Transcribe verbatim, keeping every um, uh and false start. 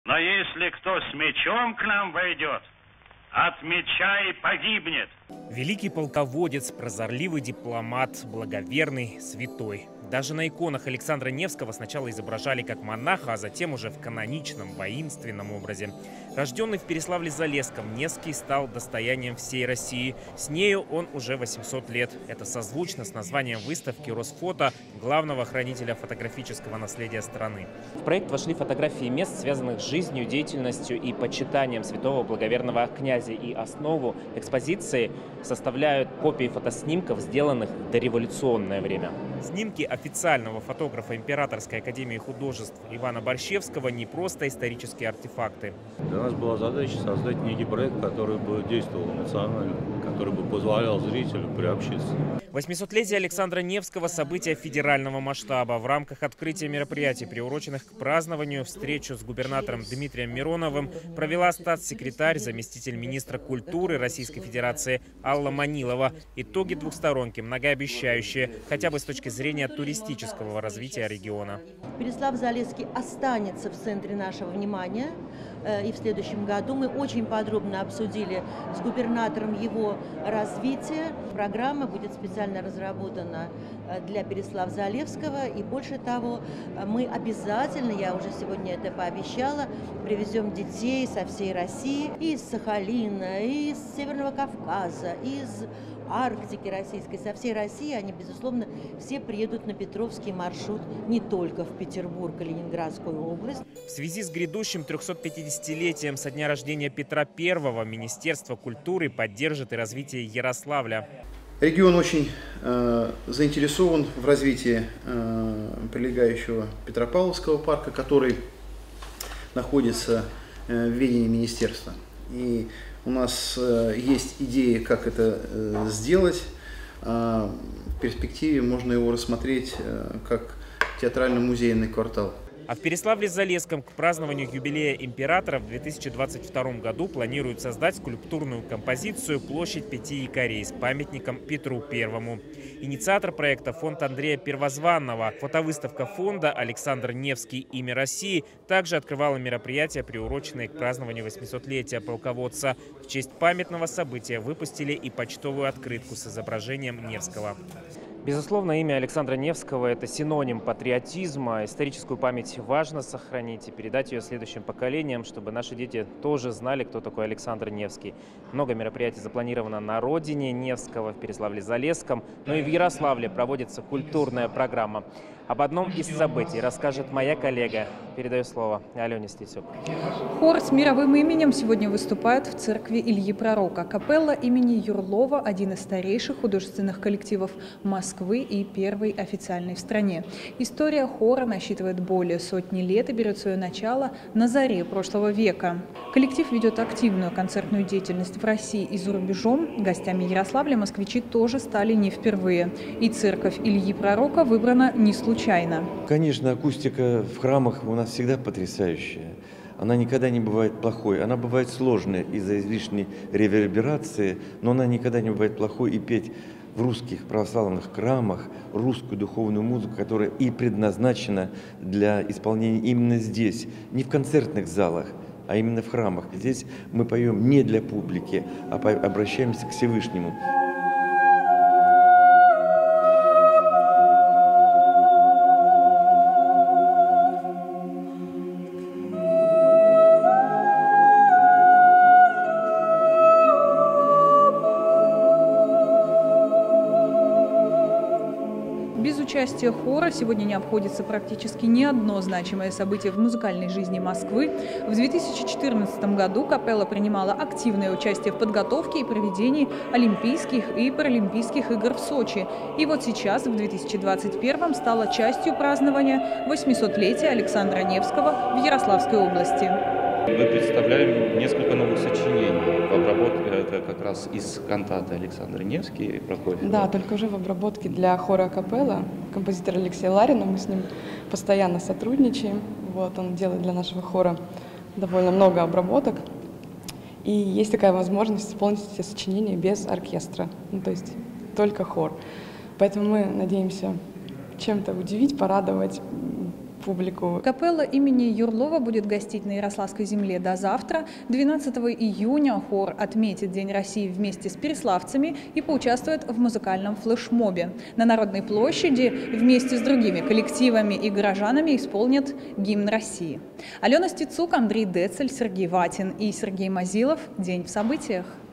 Но если кто с мечом к нам войдет, от меча и погибнет. Великий полководец, прозорливый дипломат, благоверный, святой. Даже на иконах Александра Невского сначала изображали как монаха, а затем уже в каноничном, воинственном образе. Рожденный в Переславле-Залесском, Невский стал достоянием всей России. С нею он уже восемьсот лет. Это созвучно с названием выставки Росфото, главного хранителя фотографического наследия страны. В проект вошли фотографии мест, связанных с жизнью, деятельностью и почитанием святого благоверного князя. И основу экспозиции составляют копии фотоснимков, сделанных в дореволюционное время. Снимки официального фотографа Императорской академии художеств Ивана Борщевского не просто исторические артефакты. Для нас была задача создать некий проект, который бы действовал эмоционально, который бы позволял зрителю приобщиться. восьмисотлетие Александра Невского – событие федерального масштаба. В рамках открытия мероприятий, приуроченных к празднованию, встречу с губернатором Дмитрием Мироновым провела статс-секретарь, заместитель министра культуры Российской Федерации Алла Манилова. Итоги двухсторонние, многообещающие, хотя бы с точки зрения туристического развития региона. Переслав-Залесский останется в центре нашего внимания. И в следующем году мы очень подробно обсудили с губернатором его развитие. Программа будет специально разработана для Переслав-Залесского. И больше того, мы обязательно, я уже сегодня это пообещала, привезем детей со всей России, и из Сахалина, и из Северного Кавказа, из Арктики российской, со всей России. Они, безусловно, все приедут на Петровский маршрут, не только в Петербург и Ленинградскую область. В связи с грядущим трехсотпятидесятилетием со дня рождения Петра Первого Министерство культуры поддержит и развитие Ярославля. Регион очень э, заинтересован в развитии э, прилегающего Петропавловского парка, который находится э, в ведении министерства. И у нас э, есть идеи, как это э, сделать. Э, в перспективе можно его рассмотреть э, как театрально-музейный квартал. А в Переславле-Залесском к празднованию юбилея императора в две тысячи двадцать втором году планируют создать скульптурную композицию «Площадь пяти якорей» с памятником Петру Первому. Инициатор проекта – фонд Андрея Первозванного. Фотовыставка фонда «Александр Невский. Имя России» также открывала мероприятия, приуроченные к празднованию восьмисотлетия полководца. В честь памятного события выпустили и почтовую открытку с изображением Невского. Безусловно, имя Александра Невского – это синоним патриотизма. Историческую память важно сохранить и передать ее следующим поколениям, чтобы наши дети тоже знали, кто такой Александр Невский. Много мероприятий запланировано на родине Невского, в Переславле-Залесском, но и в Ярославле проводится культурная программа. Об одном из событий расскажет моя коллега. Передаю слово Алене Стецюк. Хор с мировым именем сегодня выступает в церкви Ильи Пророка. Капелла имени Юрлова – один из старейших художественных коллективов Москвы и первый официальный в стране. История хора насчитывает более сотни лет и берет свое начало на заре прошлого века. Коллектив ведет активную концертную деятельность в России и за рубежом. Гостями Ярославля москвичи тоже стали не впервые. И церковь Ильи Пророка выбрана не случайно. Конечно, акустика в храмах у нас всегда потрясающая. Она никогда не бывает плохой. Она бывает сложной из-за излишней реверберации, но она никогда не бывает плохой. И петь в русских православных храмах русскую духовную музыку, которая и предназначена для исполнения именно здесь, не в концертных залах, а именно в храмах. Здесь мы поем не для публики, а обращаемся к Всевышнему. Без участия хора сегодня не обходится практически ни одно значимое событие в музыкальной жизни Москвы. В две тысячи четырнадцатом году капелла принимала активное участие в подготовке и проведении Олимпийских и Паралимпийских игр в Сочи. И вот сейчас, в две тысячи двадцать первом, стала частью празднования восьмисотлетия Александра Невского в Ярославской области. Мы представляем несколько новых сочинений. В обработке это как раз из кантаты Александра Невский проходит. Да, только уже в обработке для хора капелла. Композитор Алексей Ларин, мы с ним постоянно сотрудничаем. Вот, он делает для нашего хора довольно много обработок. И есть такая возможность исполнить эти сочинения без оркестра, ну, то есть только хор. Поэтому мы надеемся чем-то удивить, порадовать публику. Капелла имени Юрлова будет гостить на Ярославской земле до завтра. двенадцатого июня хор отметит День России вместе с переславцами и поучаствует в музыкальном флешмобе. На Народной площади вместе с другими коллективами и горожанами исполнят гимн России. Алена Стецук, Андрей Децель, Сергей Ватин и Сергей Мазилов. День в событиях.